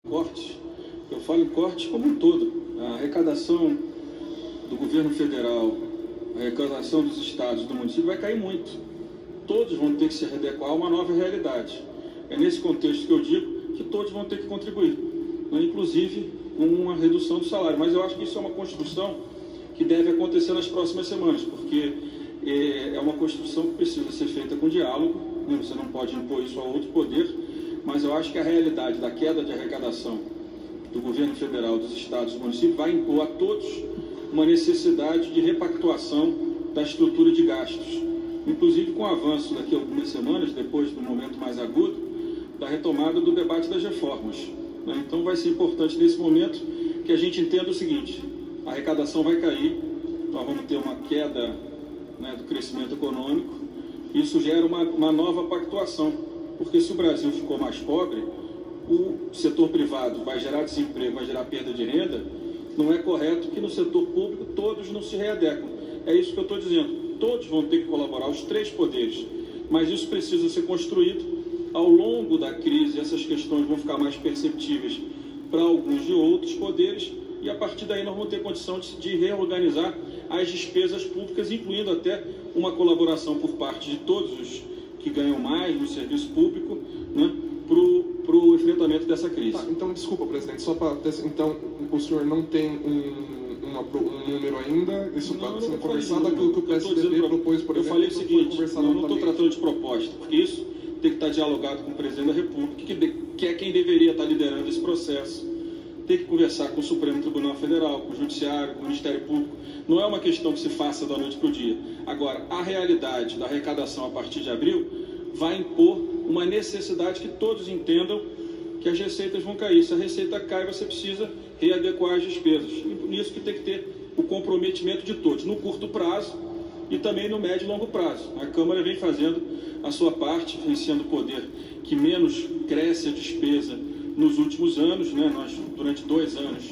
Cortes, eu falo em cortes como um todo. A arrecadação do governo federal, a arrecadação dos estados, do município vai cair muito. Todos vão ter que se adequar a uma nova realidade. É nesse contexto que eu digo que todos vão ter que contribuir, né? Inclusive com uma redução do salário. Mas eu acho que isso é uma construção que deve acontecer nas próximas semanas, porque é uma construção que precisa ser feita com diálogo, né? Você não pode impor isso a outro poder, mas eu acho que a realidade da queda de arrecadação do governo federal, dos estados e do município vai impor a todos uma necessidade de repactuação da estrutura de gastos, inclusive com o avanço daqui a algumas semanas, depois do momento mais agudo, da retomada do debate das reformas, né? Então vai ser importante nesse momento que a gente entenda o seguinte: a arrecadação vai cair, nós vamos ter uma queda, né, do crescimento econômico, isso gera uma nova pactuação, porque se o Brasil ficou mais pobre, o setor privado vai gerar desemprego, vai gerar perda de renda, não é correto que no setor público todos não se readequam. É isso que eu estou dizendo, todos vão ter que colaborar, os três poderes, mas isso precisa ser construído ao longo da crise. Essas questões vão ficar mais perceptíveis para alguns de outros poderes, e a partir daí nós vamos ter condição de reorganizar as despesas públicas, incluindo até uma colaboração por parte de todos os que ganham mais no serviço público, né, para o enfrentamento dessa crise. Tá, então, desculpa, presidente, só para... Então, o senhor não tem um número ainda? Isso está sendo conversado, aquilo que o PSDB propôs, por exemplo? Eu falei o seguinte, eu não estou tratando de proposta, porque isso tem que estar dialogado com o presidente da República, que é quem deveria estar liderando esse processo. Tem que conversar com o Supremo Tribunal Federal, com o Judiciário, com o Ministério Público. Não é uma questão que se faça da noite para o dia. Agora, a realidade da arrecadação a partir de abril vai impor uma necessidade que todos entendam que as receitas vão cair. Se a receita cai, você precisa readequar as despesas. E por isso que tem que ter o comprometimento de todos, no curto prazo e também no médio e longo prazo. A Câmara vem fazendo a sua parte, vem sendo o poder que menos cresce a despesa nos últimos anos, né? Nós, durante 2 anos,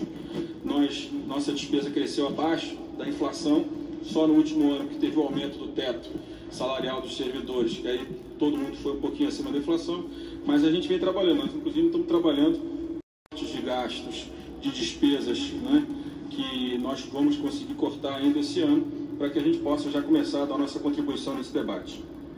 nossa despesa cresceu abaixo da inflação. Só no último ano que teve o aumento do teto salarial dos servidores, que aí todo mundo foi um pouquinho acima da inflação, mas a gente vem trabalhando. Nós, inclusive, estamos trabalhando de gastos, de despesas, né, que nós vamos conseguir cortar ainda esse ano, para que a gente possa já começar a dar nossa contribuição nesse debate.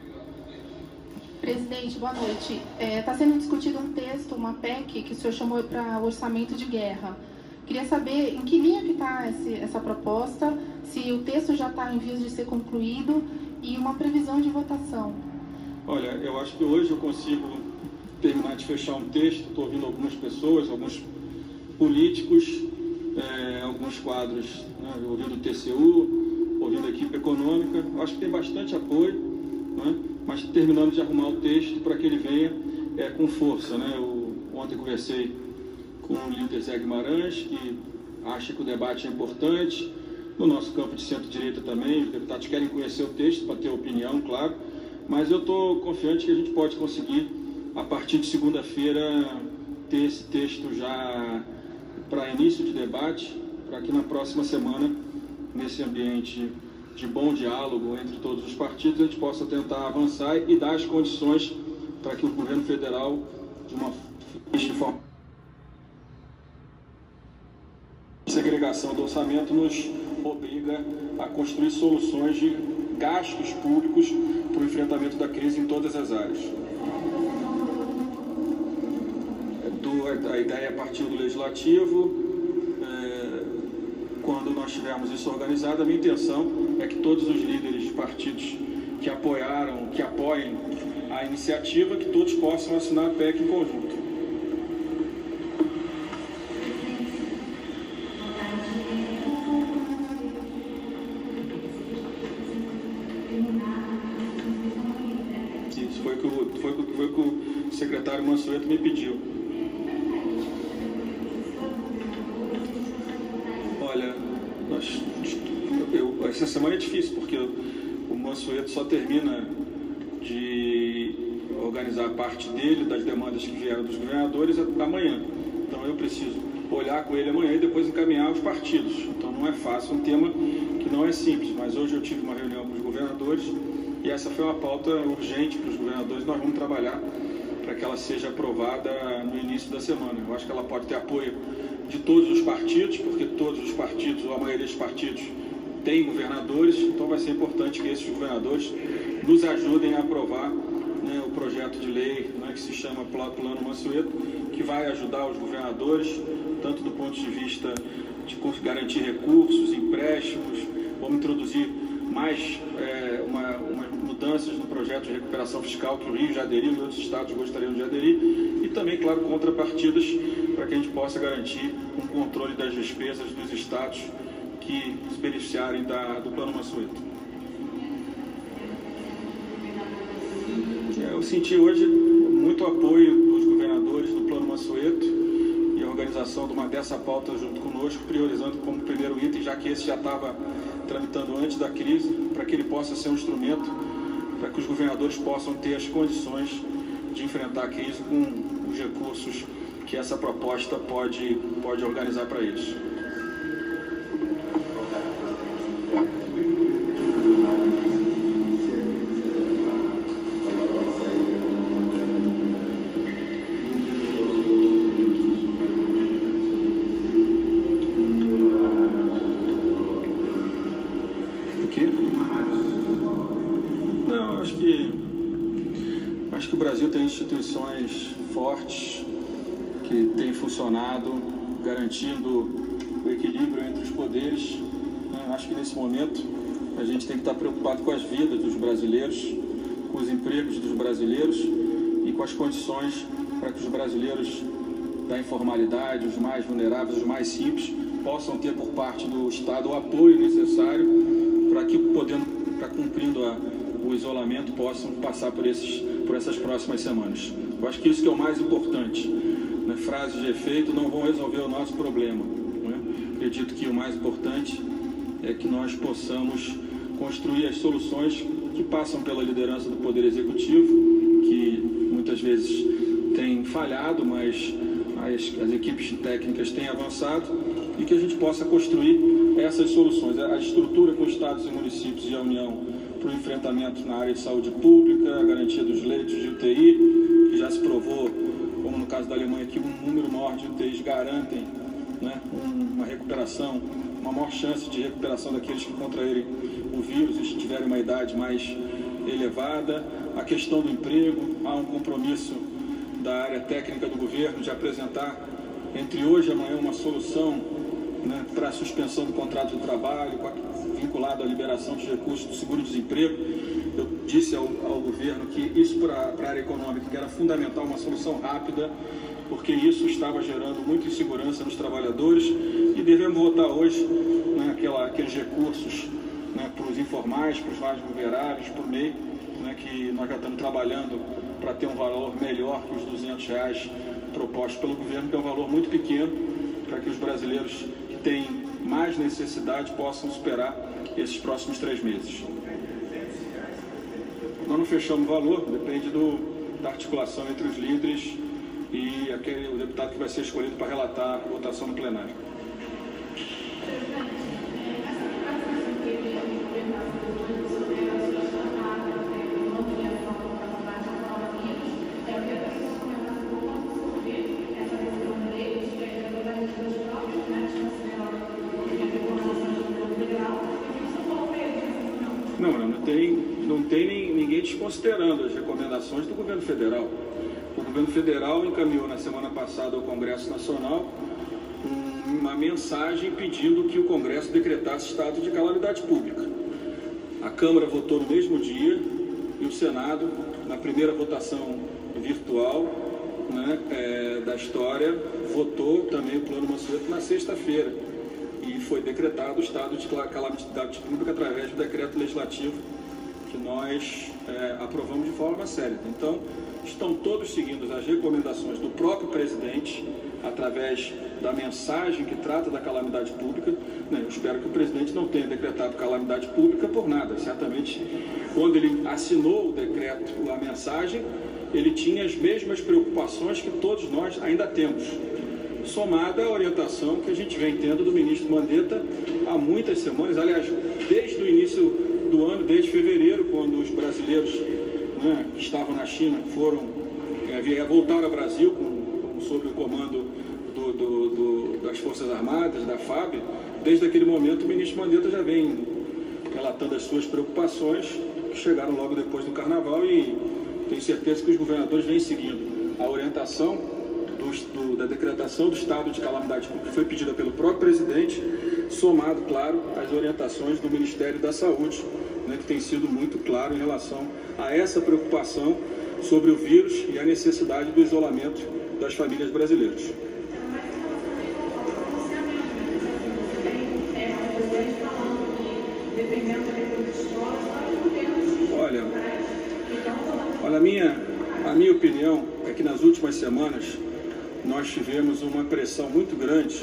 Presidente, boa noite. Está sendo discutido um texto, uma PEC, que o senhor chamou para orçamento de guerra. Queria saber em que linha que está essa proposta, se o texto já está em vias de ser concluído e uma previsão de votação. Olha, eu acho que hoje eu consigo terminar de fechar um texto. Estou ouvindo algumas pessoas, alguns políticos, alguns quadros, né, ouvindo o TCU, ouvindo a equipe econômica. Acho que tem bastante apoio, né, mas terminando de arrumar o texto para que ele venha com força, né? Ontem conversei com o líder Zé Guimarães, que acha que o debate é importante. No nosso campo de centro-direita também, os deputados querem conhecer o texto para ter opinião, claro, mas eu estou confiante que a gente pode conseguir, a partir de segunda-feira, ter esse texto já para início de debate, para que na próxima semana, nesse ambiente de bom diálogo entre todos os partidos, a gente possa tentar avançar e dar as condições para que o governo federal, de forma segregação do orçamento, nos obriga a construir soluções de gastos públicos para o enfrentamento da crise em todas as áreas. A ideia partiu do Legislativo. Quando nós tivermos isso organizado, a minha intenção é que todos os líderes de partidos que apoiem a iniciativa, que todos possam assinar a PEC em conjunto. Isso foi o que o secretário Mansueto me pediu. Olha, essa semana é difícil, porque o Mansueto só termina de organizar a parte dele, das demandas que vieram dos governadores, amanhã. Então eu preciso olhar com ele amanhã e depois encaminhar aos partidos. Então não é fácil, um tema que não é simples, mas hoje eu tive uma reunião com os governadores e essa foi uma pauta urgente para os governadores. Nós vamos trabalhar para que ela seja aprovada no início da semana. Eu acho que ela pode ter apoio de todos os partidos, porque todos os partidos, ou a maioria dos partidos, tem governadores, então vai ser importante que esses governadores nos ajudem a aprovar, né, o projeto de lei, né, que se chama Plano Mansueto, que vai ajudar os governadores, tanto do ponto de vista de garantir recursos, empréstimos, vamos introduzir mais umas mudanças no projeto de recuperação fiscal que o Rio já aderiu e outros estados gostariam de aderir, e também, claro, contrapartidas para que a gente possa garantir um controle das despesas dos estados que se beneficiarem do Plano Mansueto. Eu senti hoje muito apoio dos governadores do Plano Mansueto e a organização dessa pauta junto conosco, priorizando como primeiro item, já que esse já estava tramitando antes da crise, para que ele possa ser um instrumento para que os governadores possam ter as condições de enfrentar a crise com os recursos que essa proposta pode organizar para eles. Acho que o Brasil tem instituições fortes que têm funcionado, garantindo o equilíbrio entre os poderes. Acho que nesse momento a gente tem que estar preocupado com as vidas dos brasileiros, com os empregos dos brasileiros e com as condições para que os brasileiros da informalidade, os mais vulneráveis, os mais simples, possam ter por parte do Estado o apoio necessário para que, cumprindo o isolamento, possam passar por essas próximas semanas. Eu acho que isso que é o mais importante. Né? Frases de efeito não vão resolver o nosso problema. Né? Acredito que o mais importante é que nós possamos construir as soluções que passam pela liderança do Poder Executivo, que muitas vezes tem falhado, mas as equipes técnicas têm avançado, e que a gente possa construir essas soluções. A estrutura com os estados e municípios e a União para o enfrentamento na área de saúde pública, a garantia dos leitos de UTI, que já se provou, como no caso da Alemanha, que um número maior de UTIs garantem, né, uma recuperação, uma maior chance de recuperação daqueles que contraírem o vírus e tiverem uma idade mais elevada. A questão do emprego, há um compromisso da área técnica do governo de apresentar entre hoje e amanhã uma solução, né, para a suspensão do contrato de trabalho, vinculado à liberação de recursos do seguro-desemprego. Eu disse ao governo que isso para a área econômica que era fundamental, uma solução rápida, porque isso estava gerando muita insegurança nos trabalhadores, e devemos votar hoje, né, aqueles recursos, né, para os informais, para os mais vulneráveis, para o MEI, né, que nós já estamos trabalhando para ter um valor melhor que os R$200 propostos pelo governo, que é um valor muito pequeno, para que os brasileiros que têm mais necessidade possam superar esses próximos 3 meses. Nós não fechamos o valor, depende da articulação entre os líderes e o deputado que vai ser escolhido para relatar a votação no plenário. Não tem ninguém desconsiderando as recomendações do governo federal. O governo federal encaminhou na semana passada ao Congresso Nacional uma mensagem pedindo que o Congresso decretasse estado de calamidade pública. A Câmara votou no mesmo dia e o Senado, na primeira votação virtual, né, da história, votou também o Plano Mansueto na sexta-feira. E foi decretado o estado de calamidade pública através do decreto legislativo que nós aprovamos de forma séria. Então, estão todos seguindo as recomendações do próprio presidente através da mensagem que trata da calamidade pública. Eu espero que o presidente não tenha decretado calamidade pública por nada. Certamente, quando ele assinou o decreto, a mensagem, ele tinha as mesmas preocupações que todos nós ainda temos, somada à orientação que a gente vem tendo do ministro Mandetta há muitas semanas, aliás, desde o início do ano, desde fevereiro, quando os brasileiros, né, que estavam na China foram voltaram ao Brasil sob o comando das Forças Armadas, da FAB. Desde aquele momento, o ministro Mandetta já vem relatando as suas preocupações, que chegaram logo depois do Carnaval, e tenho certeza que os governadores vêm seguindo a orientação da decretação do estado de calamidade pública, que foi pedida pelo próprio presidente, somado, claro, às orientações do Ministério da Saúde, né, que tem sido muito claro em relação a essa preocupação sobre o vírus e a necessidade do isolamento das famílias brasileiras. Olha, a minha opinião é que nas últimas semanas nós tivemos uma pressão muito grande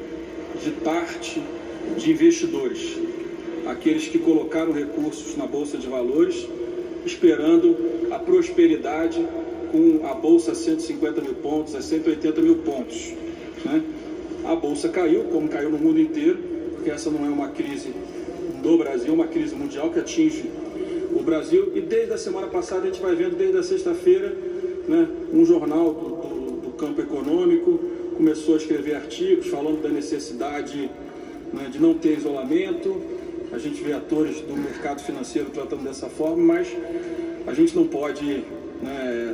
de parte de investidores, aqueles que colocaram recursos na Bolsa de Valores, esperando a prosperidade com a Bolsa a 150 mil pontos, a 180 mil pontos, né? A Bolsa caiu, como caiu no mundo inteiro, porque essa não é uma crise do Brasil, é uma crise mundial que atinge o Brasil, e desde a semana passada a gente vai vendo, desde a sexta-feira, né, um jornal do campo econômico começou a escrever artigos falando da necessidade, né, de não ter isolamento. A gente vê atores do mercado financeiro tratando dessa forma, mas a gente não pode, né,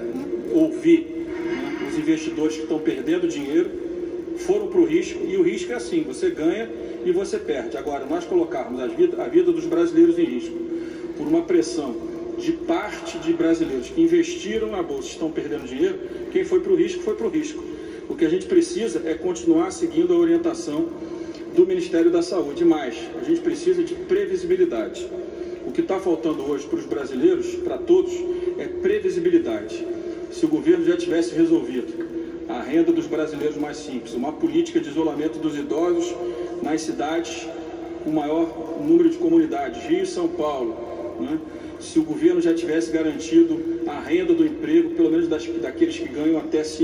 ouvir, né, os investidores que estão perdendo dinheiro, foram para o risco, e o risco é assim, você ganha e você perde. Agora, nós colocarmos a vida dos brasileiros em risco por uma pressão de parte de brasileiros que investiram na Bolsa e estão perdendo dinheiro, quem foi para o risco, foi para o risco. O que a gente precisa é continuar seguindo a orientação do Ministério da Saúde. Mas a gente precisa de previsibilidade. O que está faltando hoje para os brasileiros, para todos, é previsibilidade. Se o governo já tivesse resolvido a renda dos brasileiros mais simples, uma política de isolamento dos idosos nas cidades com maior número de comunidades, Rio e São Paulo, né? Se o governo já tivesse garantido a renda do emprego, pelo menos daqueles que ganham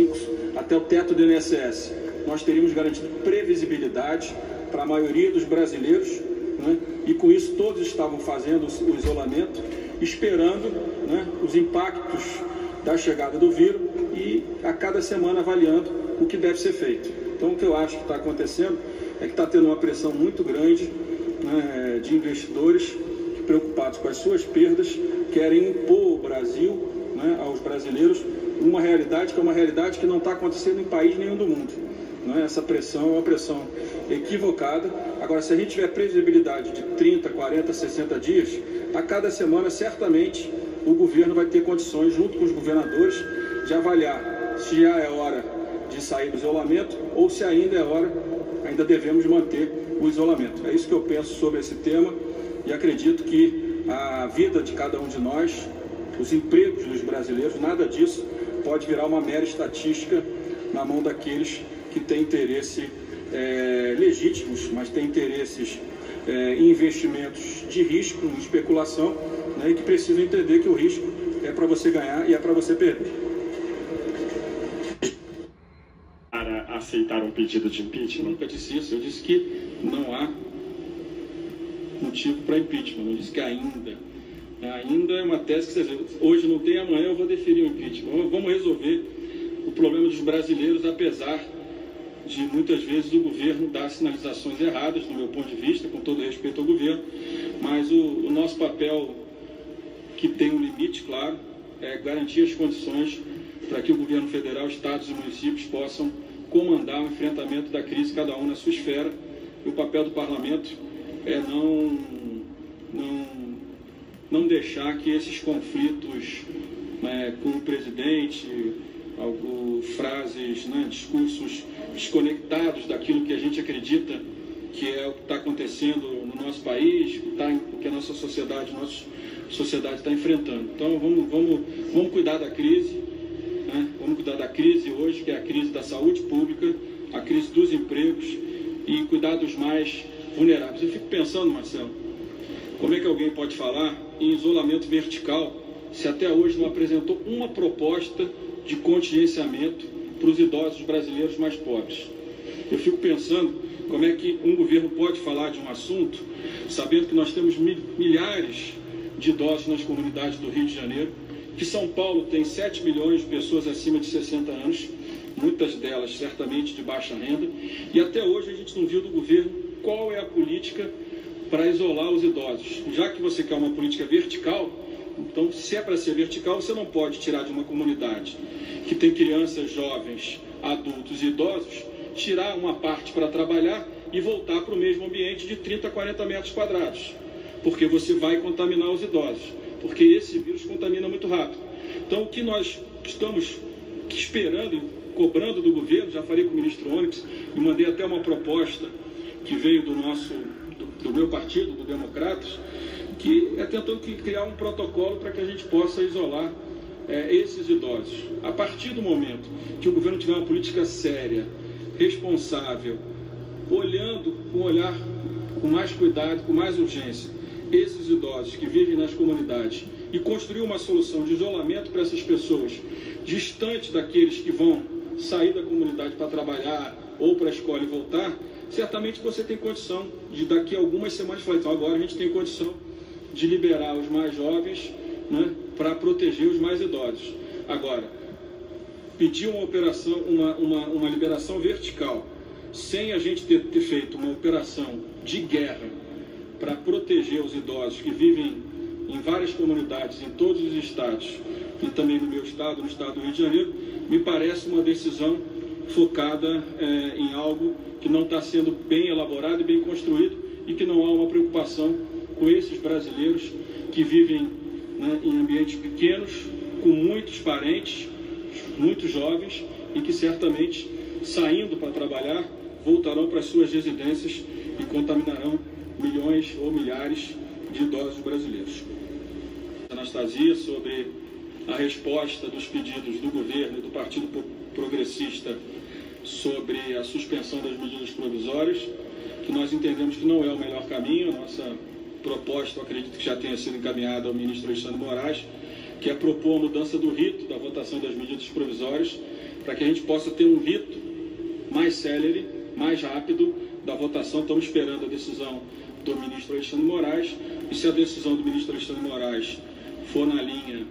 até o teto do INSS, nós teríamos garantido previsibilidade para a maioria dos brasileiros, né? E com isso todos estavam fazendo o isolamento, esperando, né, os impactos da chegada do vírus e a cada semana avaliando o que deve ser feito. Então, o que eu acho que está acontecendo é que está tendo uma pressão muito grande, né, de investidores que, preocupados com as suas perdas, querem impor ao Brasil, né, aos brasileiros, uma realidade que é uma realidade que não está acontecendo em país nenhum do mundo. Né? Essa pressão é uma pressão equivocada. Agora, se a gente tiver previsibilidade de 30, 40, 60 dias, a cada semana, certamente, o governo vai ter condições, junto com os governadores, de avaliar se já é hora de sair do isolamento ou se ainda é hora, ainda devemos manter o isolamento. É isso que eu penso sobre esse tema e acredito que a vida de cada um de nós, os empregos dos brasileiros, nada disso pode virar uma mera estatística na mão daqueles que têm interesse legítimos, mas têm interesses em investimentos de risco, em especulação, né, e que precisam entender que o risco é para você ganhar e é para você perder. Para aceitar um pedido de impeachment? Eu nunca disse isso, eu disse que não há motivo para impeachment, não disse que ainda. Ainda é uma tese que, você hoje não tem, amanhã eu vou deferir o impeachment. Vamos resolver o problema dos brasileiros, apesar de muitas vezes o governo dar sinalizações erradas, do meu ponto de vista, com todo respeito ao governo, mas o nosso papel, que tem um limite, claro, é garantir as condições para que o governo federal, estados e municípios possam comandar o enfrentamento da crise, cada um na sua esfera. E o papel do parlamento é não deixar que esses conflitos, né, com o presidente, frases, né, discursos desconectados daquilo que a gente acredita que é o que está acontecendo no nosso país, que a nossa sociedade está enfrentando. Então vamos cuidar da crise, né? Vamos cuidar da crise hoje, que é a crise da saúde pública, a crise dos empregos, e cuidar dos mais vulneráveis. Eu fico pensando, Marcelo, como é que alguém pode falar em isolamento vertical se até hoje não apresentou uma proposta de contingenciamento para os idosos brasileiros mais pobres? Eu fico pensando como é que um governo pode falar de um assunto sabendo que nós temos milhares de idosos nas comunidades do Rio de Janeiro que São Paulo tem 7 milhões de pessoas acima de 60 anos, muitas delas certamente de baixa renda, e até hoje a gente não viu do governo qual é a política para isolar os idosos. Já que você quer uma política vertical, então, se é para ser vertical, você não pode tirar de uma comunidade que tem crianças, jovens, adultos e idosos, tirar uma parte para trabalhar e voltar para o mesmo ambiente de 30 a 40 metros quadrados, porque você vai contaminar os idosos, porque esse vírus contamina muito rápido. Então, o que nós estamos esperando e cobrando do governo, já falei com o ministro Onyx e mandei até uma proposta que veio do meu partido, do Democratas, que é tentando criar um protocolo para que a gente possa isolar esses idosos. A partir do momento que o governo tiver uma política séria, responsável, olhando com um olhar com mais cuidado, com mais urgência, esses idosos que vivem nas comunidades e construir uma solução de isolamento para essas pessoas, distante daqueles que vão sair da comunidade para trabalhar ou para a escola e voltar, certamente você tem condição de daqui a algumas semanas falar, então agora a gente tem condição de liberar os mais jovens, né, para proteger os mais idosos. Agora, pedir uma operação, uma liberação vertical, sem a gente ter feito uma operação de guerra para proteger os idosos que vivem em várias comunidades, em todos os estados, e também no meu estado, no estado do Rio de Janeiro, me parece uma decisão focada em algo que não está sendo bem elaborado e bem construído, e que não há uma preocupação com esses brasileiros que vivem, né, em ambientes pequenos, com muitos parentes, muitos jovens, e que certamente, saindo para trabalhar, voltarão para as suas residências e contaminarão milhões ou milhares de idosos brasileiros. Anastasia, sobre a resposta dos pedidos do governo e do Partido Progressista sobre a suspensão das medidas provisórias, que nós entendemos que não é o melhor caminho. A nossa proposta, eu acredito que já tenha sido encaminhada ao ministro Alexandre Moraes, que é propor a mudança do rito da votação das medidas provisórias, para que a gente possa ter um rito mais célere, mais rápido da votação. Estamos esperando a decisão do ministro Alexandre Moraes, e se a decisão do ministro Alexandre Moraes for na linha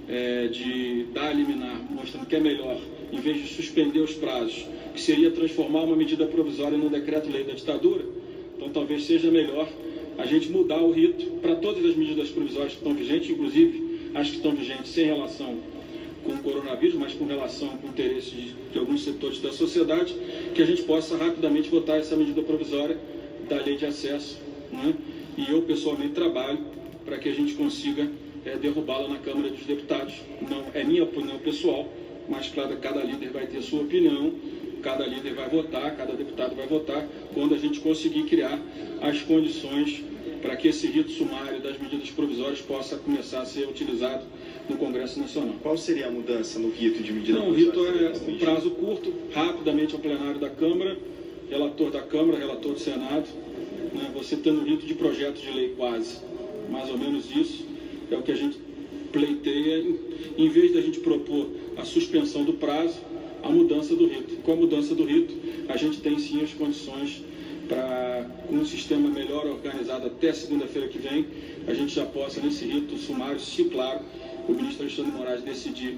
de dar a liminar, mostrando que é melhor, em vez de suspender os prazos, que seria transformar uma medida provisória num decreto-lei da ditadura, então talvez seja melhor a gente mudar o rito para todas as medidas provisórias que estão vigentes, inclusive as que estão vigentes sem relação com o coronavírus, mas com relação com interesses de alguns setores da sociedade, que a gente possa rapidamente votar essa medida provisória da lei de acesso, né? E eu pessoalmente trabalho para que a gente consiga derrubá-la na Câmara dos Deputados. Não é minha opinião pessoal, mas claro, cada líder vai ter sua opinião, cada líder vai votar, cada deputado vai votar, quando a gente conseguir criar as condições para que esse rito sumário das medidas provisórias possa começar a ser utilizado no Congresso Nacional. Qual seria a mudança no rito de medida provisória? O rito é um prazo curto, rapidamente ao plenário da Câmara, relator da Câmara, relator do Senado, né? Você tendo um rito de projeto de lei quase, mais ou menos isso, é o que a gente pleiteia, em vez da gente propor a suspensão do prazo, a mudança do rito. Com a mudança do rito, a gente tem sim as condições para, com um sistema melhor organizado até segunda-feira que vem, a gente já possa, nesse rito sumário, se claro, o ministro Alexandre Moraes decidir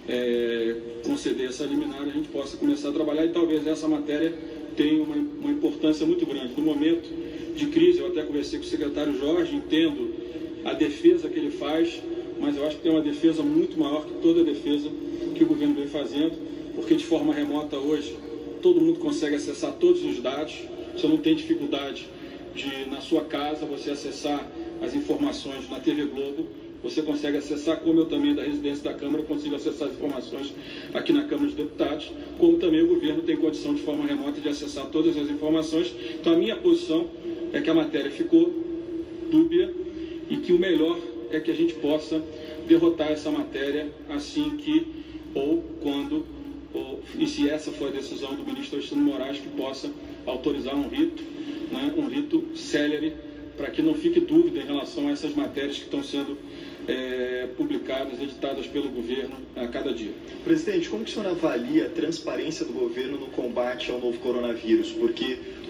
conceder essa liminar, a gente possa começar a trabalhar, e talvez essa matéria tenha uma importância muito grande. No momento de crise, eu até conversei com o secretário Jorge, entendo a defesa que ele faz, mas eu acho que tem uma defesa muito maior que toda a defesa que o governo vem fazendo, porque de forma remota hoje todo mundo consegue acessar todos os dados, você não tem dificuldade de, na sua casa, você acessar as informações na TV Globo, você consegue acessar, como eu também da residência da Câmara consigo acessar as informações aqui na Câmara dos Deputados, como também o governo tem condição de forma remota de acessar todas as informações. Então a minha posição é que a matéria ficou dúbia e que o melhor é que a gente possa derrotar essa matéria assim que, ou quando, e se essa for a decisão do ministro Alexandre Moraes, que possa autorizar um rito, né, um rito célere, para que não fique dúvida em relação a essas matérias que estão sendo publicadas, editadas pelo governo a cada dia. Presidente, como que o senhor avalia a transparência do governo no combate ao novo coronavírus? Porque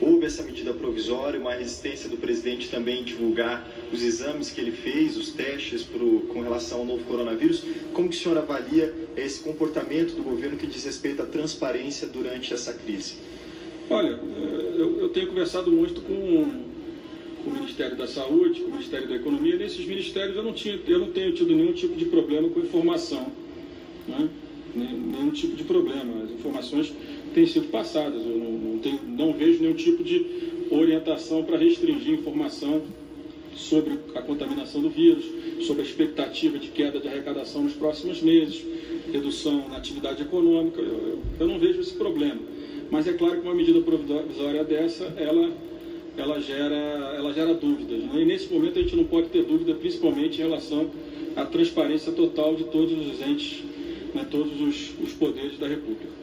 houve essa medida provisória, uma resistência do presidente também em divulgar os exames que ele fez, os testes com relação ao novo coronavírus. Como que o senhor avalia esse comportamento do governo que diz respeito à transparência durante essa crise? Olha, eu tenho conversado muito com o Ministério da Saúde, com o Ministério da Economia. Nesses ministérios eu não tenho tido nenhum tipo de problema com informação, né? Nenhum tipo de problema. As informações têm sido passadas. Eu não vejo nenhum tipo de orientação para restringir informação sobre a contaminação do vírus, sobre a expectativa de queda de arrecadação nos próximos meses, redução na atividade econômica. Eu não vejo esse problema. Mas é claro que uma medida provisória dessa, ela gera dúvidas, né? E nesse momento a gente não pode ter dúvida, principalmente em relação à transparência total de todos os entes, né, todos os poderes da República.